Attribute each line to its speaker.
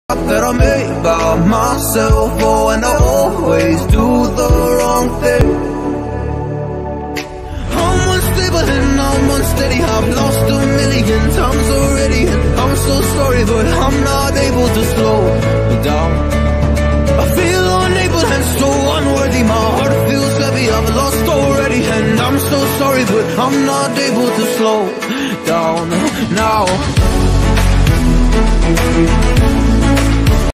Speaker 1: that I made by myself. Oh, and I always do the wrong thing. I'm unstable and I'm unsteady. I've lost a million times already, and I'm so sorry, but I'm not able to slow down. I feel unable and so unworthy. My heart feels heavy, I've lost already, and I'm so sorry, but I'm not able to slow down now.